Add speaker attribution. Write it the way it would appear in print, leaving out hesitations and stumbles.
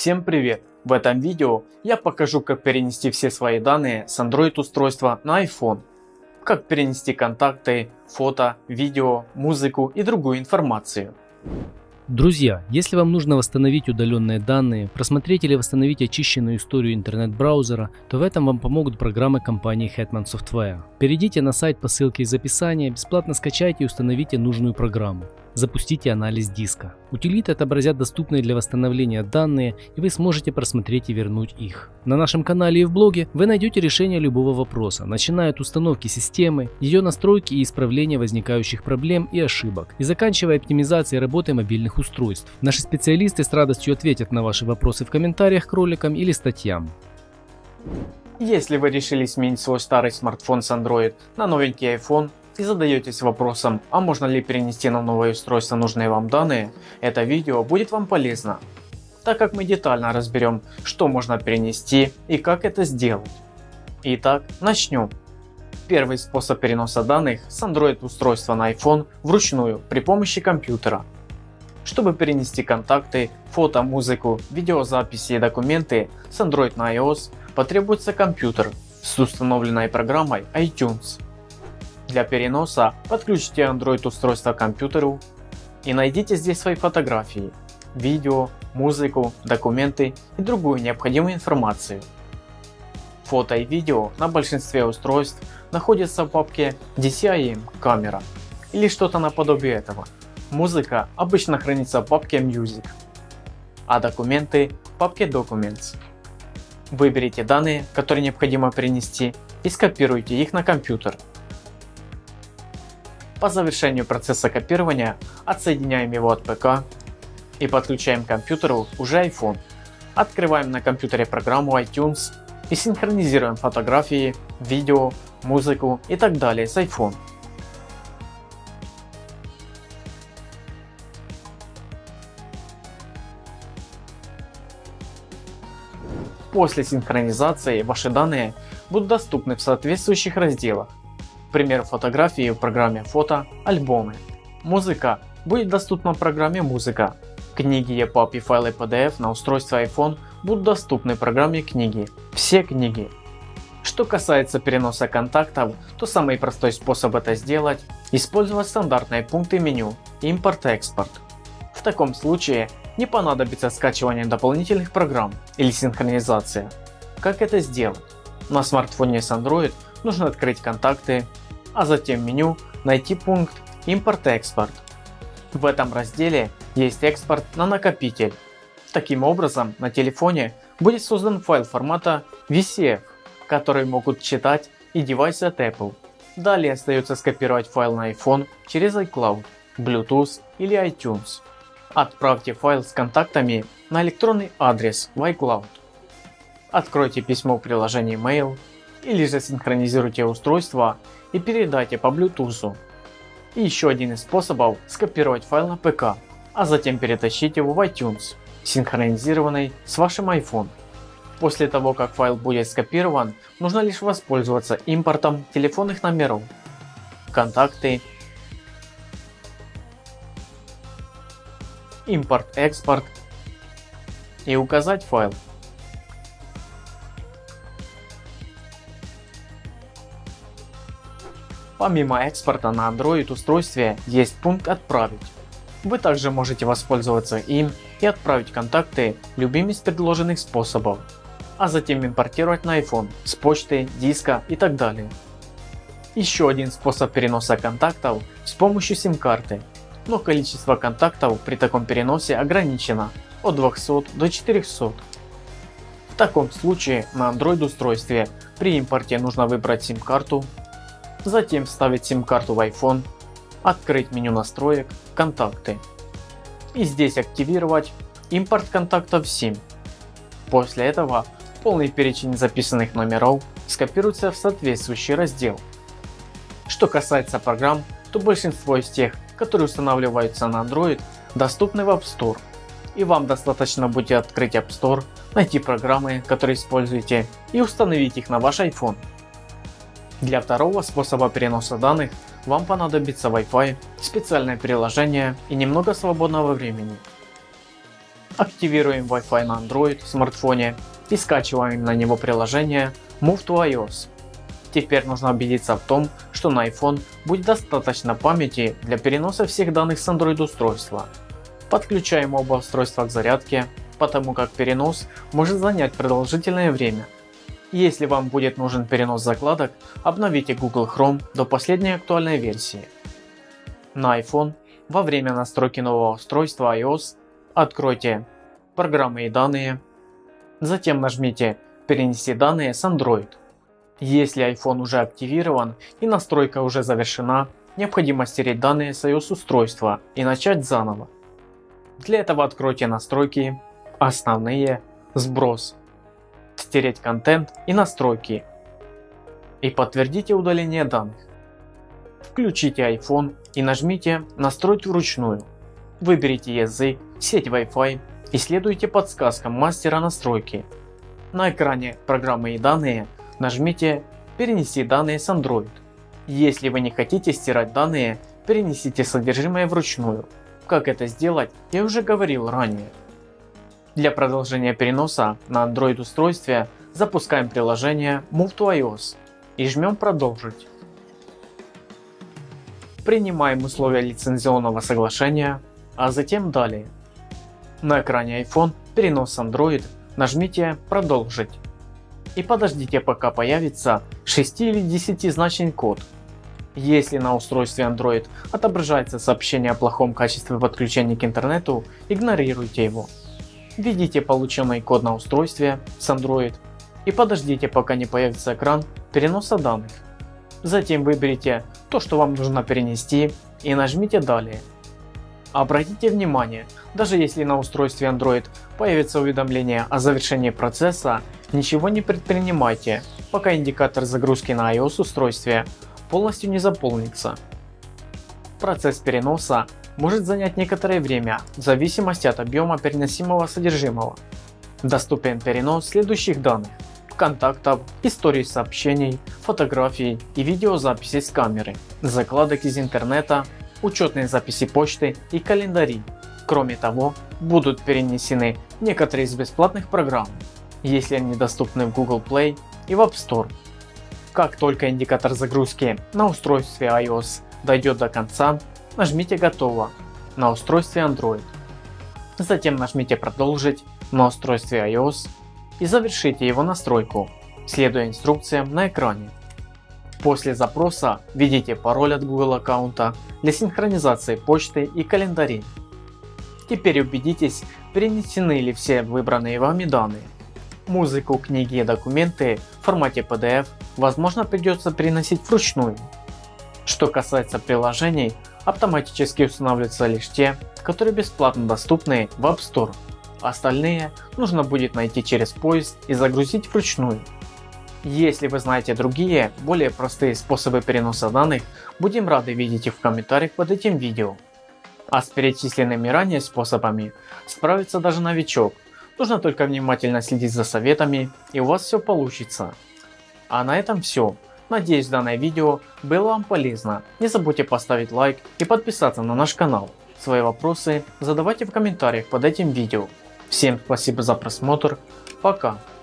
Speaker 1: Всем привет! В этом видео я покажу, как перенести все свои данные с Android устройства на iPhone. Как перенести контакты, фото, видео, музыку и другую информацию.
Speaker 2: Друзья, если вам нужно восстановить удаленные данные, просмотреть или восстановить очищенную историю интернет-браузера, то в этом вам помогут программы компании Hetman Software. Перейдите на сайт по ссылке из описания, бесплатно скачайте и установите нужную программу. Запустите анализ диска. Утилиты отобразят доступные для восстановления данные, и вы сможете просмотреть и вернуть их. На нашем канале и в блоге вы найдете решение любого вопроса, начиная от установки системы, ее настройки и исправления возникающих проблем и ошибок, и заканчивая оптимизацией работы мобильных устройств. Наши специалисты с радостью ответят на ваши вопросы в комментариях к роликам или статьям.
Speaker 1: Если вы решили сменить свой старый смартфон с Android на новенький iPhone, и задаетесь вопросом, а можно ли перенести на новое устройство нужные вам данные, это видео будет вам полезно, так как мы детально разберем, что можно перенести и как это сделать. Итак, начнем. Первый способ переноса данных с Android устройства на iPhone вручную при помощи компьютера. Чтобы перенести контакты, фото, музыку, видеозаписи и документы с Android на iOS, потребуется компьютер с установленной программой iTunes. Для переноса подключите Android устройство к компьютеру и найдите здесь свои фотографии, видео, музыку, документы и другую необходимую информацию. Фото и видео на большинстве устройств находятся в папке DCIM камера или что-то наподобие этого. Музыка обычно хранится в папке Music, а документы в папке Documents. Выберите данные, которые необходимо перенести, и скопируйте их на компьютер. По завершению процесса копирования отсоединяем его от ПК и подключаем к компьютеру уже iPhone. Открываем на компьютере программу iTunes и синхронизируем фотографии, видео, музыку и так далее с iPhone. После синхронизации ваши данные будут доступны в соответствующих разделах. К примеру, фотографии в программе «Фото», альбомы. Музыка будет доступна в программе «Музыка». Книги, EPUB и файлы PDF на устройстве iPhone будут доступны в программе «Книги». Все книги. Что касается переноса контактов, то самый простой способ это сделать – использовать стандартные пункты меню «Импорт-экспорт». В таком случае не понадобится скачивание дополнительных программ или синхронизация. Как это сделать? На смартфоне с Android нужно открыть контакты, а затем в меню найти пункт «Импорт-экспорт». В этом разделе есть экспорт на накопитель. Таким образом, на телефоне будет создан файл формата VCF, который могут читать и девайсы от Apple. Далее остается скопировать файл на iPhone через iCloud, Bluetooth или iTunes. Отправьте файл с контактами на электронный адрес в iCloud. Откройте письмо в приложении Mail или же синхронизируйте устройство и передайте по Bluetooth. И еще один из способов – скопировать файл на ПК, а затем перетащить его в iTunes, синхронизированный с вашим iPhone. После того, как файл будет скопирован, нужно лишь воспользоваться импортом телефонных номеров, контакты, импорт-экспорт и указать файл. Помимо экспорта на Android устройстве есть пункт «Отправить». Вы также можете воспользоваться им и отправить контакты любым из предложенных способов, а затем импортировать на iPhone с почты, диска и так далее. Еще один способ переноса контактов с помощью сим-карты, но количество контактов при таком переносе ограничено от 200 до 400. В таком случае на Android устройстве при импорте нужно выбрать сим-карту, затем вставить сим-карту в iPhone, открыть меню настроек, контакты и здесь активировать импорт контактов SIM. После этого полный перечень записанных номеров скопируется в соответствующий раздел. Что касается программ, то большинство из тех, которые устанавливаются на Android, доступны в App Store, и вам достаточно будет открыть App Store, найти программы, которые используете, и установить их на ваш iPhone. Для второго способа переноса данных вам понадобится Wi-Fi, специальное приложение и немного свободного времени. активируем Wi-Fi на Android смартфоне и скачиваем на него приложение Move to iOS. Теперь нужно убедиться в том, что на iPhone будет достаточно памяти для переноса всех данных с Android устройства. Подключаем оба устройства к зарядке, потому как перенос может занять продолжительное время. Если вам будет нужен перенос закладок, обновите Google Chrome до последней актуальной версии. На iPhone во время настройки нового устройства iOS откройте «Программы и данные», затем нажмите «Перенести данные с Android». Если iPhone уже активирован и настройка уже завершена, необходимо стереть данные с iOS устройства и начать заново. Для этого откройте настройки, основные, сброс, стереть контент и настройки и подтвердите удаление данных. Включите iPhone и нажмите «Настроить вручную». Выберите язык, сеть Wi-Fi и следуйте подсказкам мастера настройки. На экране «Программы и данные» нажмите «Перенести данные с Android». Если вы не хотите стирать данные, перенесите содержимое вручную. Как это сделать, я уже говорил ранее. Для продолжения переноса на Android устройстве запускаем приложение Move to iOS и жмем «Продолжить». Принимаем условия лицензионного соглашения, а затем «Далее». На экране iPhone «Перенос с Android» нажмите «Продолжить» и подождите, пока появится 6 или 10-значный код. Если на устройстве Android отображается сообщение о плохом качестве подключения к интернету, игнорируйте его. Введите полученный код на устройстве с Android и подождите, пока не появится экран переноса данных. Затем выберите то, что вам нужно перенести, и нажмите «Далее». Обратите внимание, даже если на устройстве Android появится уведомление о завершении процесса, ничего не предпринимайте, пока индикатор загрузки на iOS устройстве полностью не заполнится. Процесс переноса может занять некоторое время в зависимости от объема переносимого содержимого. Доступен перенос следующих данных: контактов, истории сообщений, фотографий и видеозаписей с камеры, закладок из интернета, учетные записи почты и календари. Кроме того, будут перенесены некоторые из бесплатных программ, если они доступны в Google Play и в App Store. Как только индикатор загрузки на устройстве iOS дойдет до конца, нажмите «Готово» на устройстве Android. Затем нажмите «Продолжить» на устройстве iOS и завершите его настройку, следуя инструкциям на экране. После запроса введите пароль от Google аккаунта для синхронизации почты и календарей. Теперь убедитесь, перенесены ли все выбранные вами данные. Музыку, книги и документы в формате PDF возможно придется переносить вручную. Что касается приложений, автоматически устанавливаются лишь те, которые бесплатно доступны в App Store. Остальные нужно будет найти через поиск и загрузить вручную. Если вы знаете другие, более простые способы переноса данных, будем рады видеть их в комментариях под этим видео. А с перечисленными ранее способами справится даже новичок. Нужно только внимательно следить за советами, и у вас все получится. А на этом все. Надеюсь, данное видео было вам полезно. Не забудьте поставить лайк и подписаться на наш канал. Свои вопросы задавайте в комментариях под этим видео. Всем спасибо за просмотр. Пока.